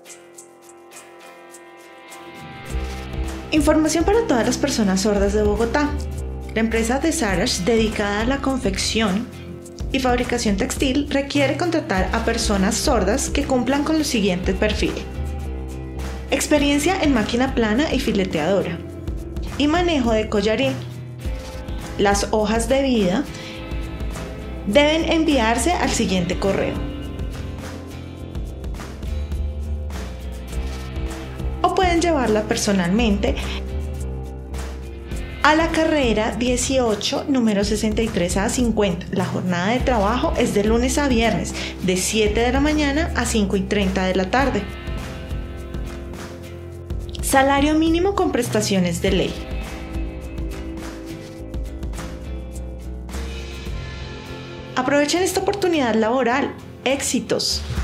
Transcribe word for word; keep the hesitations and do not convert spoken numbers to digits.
Información para todas las personas sordas de Bogotá. La empresa Desarage, dedicada a la confección y fabricación textil, requiere contratar a personas sordas que cumplan con los siguientes perfiles: experiencia en máquina plana y fileteadora y manejo de collarín. Las hojas de vida deben enviarse al siguiente correo: o pueden llevarla personalmente a la carrera dieciocho, número sesenta y tres A cincuenta. La jornada de trabajo es de lunes a viernes, de siete de la mañana a cinco y treinta de la tarde. Salario mínimo con prestaciones de ley. Aprovechen esta oportunidad laboral. ¡Éxitos!